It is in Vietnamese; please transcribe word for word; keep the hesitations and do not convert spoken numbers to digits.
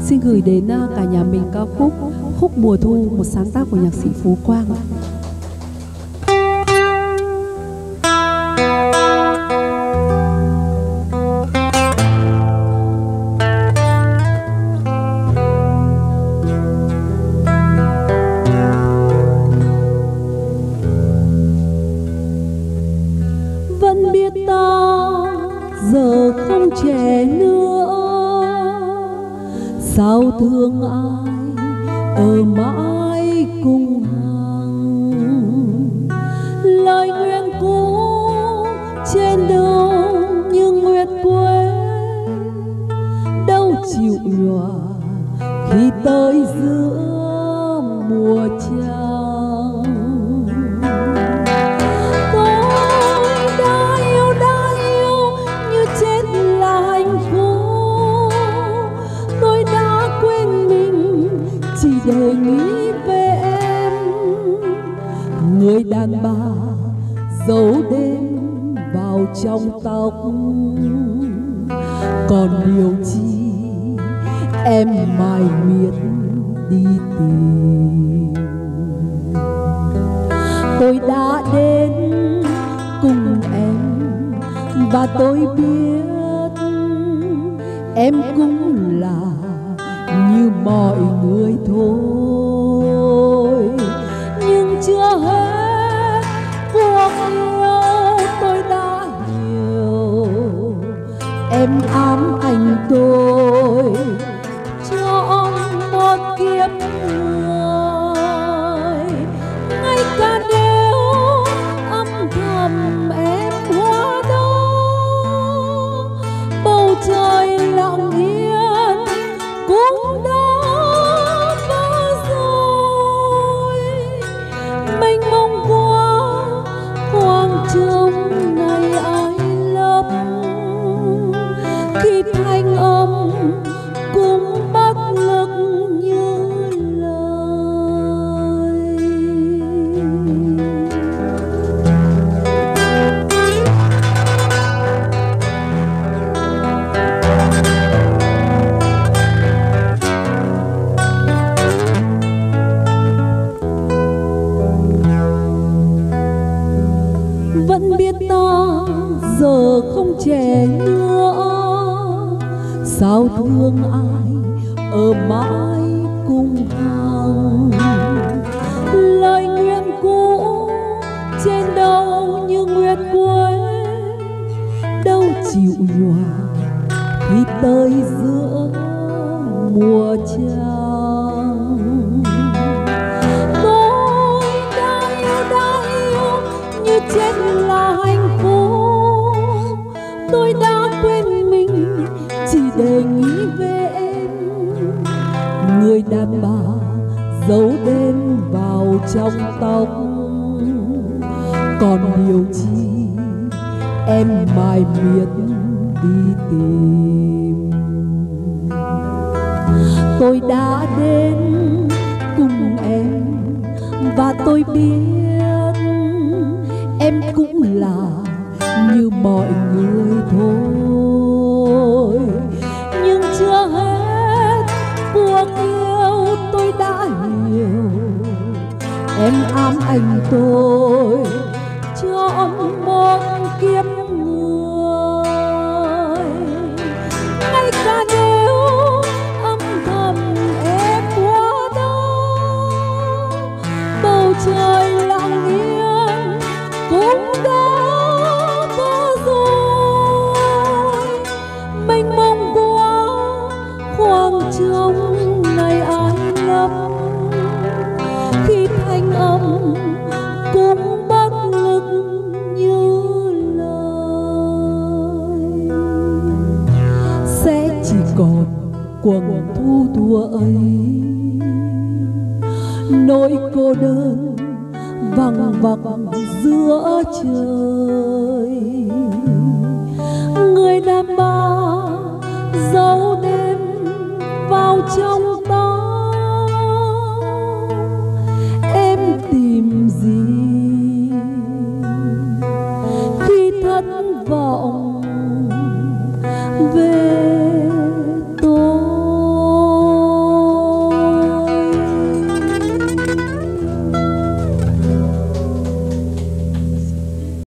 Xin gửi đến cả nhà mình ca khúc Khúc Mùa Thu, một sáng tác của nhạc sĩ Phú Quang. Vẫn biết ta giờ không trẻ nữa, sao thương ai ở mãi cùng hàng. Lời nguyện cũ trên đầu như nguyệt quế, đâu chịu nhòa khi tới giữa mùa trăng. Tôi đã yêu, đã yêu như chết là hạnh phúc. Tôi đã quên mình chỉ để nghĩ về em. Người đàn bà giấu đêm vào trong tóc, còn điều chi em mải miết đi tìm. Tôi đã đến cùng em và tôi biết em cũng là như mọi người thôi. Nhưng chưa hết cuộc yêu tôi đã hiểu, em ám ảnh tôi cho một kiếp người. Ngay cả nếu âm thầm em hóa đó, bầu trời lặng yên cũng đã vỡ rồi. Mênh mông quá khoảng trống này ai lấp, khi thanh âm cũng bất lực như lời. Vẫn biết ta giờ không trẻ nữa, sao thương ai ở mãi cùng hàng. Lời nguyện cũ trên đầu như nguyệt quế, đâu chịu nhòa khi tới giữa mùa trăng. Tôi đã yêu, đã yêu như chết là hạnh phúc. Tôi đã quên mình chỉ để nghĩ về em. Người đàn bà giấu đêm vào trong tóc, còn điều chi em mải miết đi tìm. Tôi đã đến cùng em và tôi biết em cũng là như mọi người thôi. Nhưng chưa hết cuộc yêu tôi đã hiểu, em ám ảnh tôi trọn một kiếp người. Ngay cả nếu âm thầm em quá đó, bầu trời lặng yên cũng đã vỡ rồi. Mênh mông quá khoảng trống này ai lấp, khi thanh âm cũng bất lực như lời. Sẽ chỉ còn quầng thu thua ấy, nỗi cô đơn vằng vặc giữa trời. Người đàn bà giấu đêm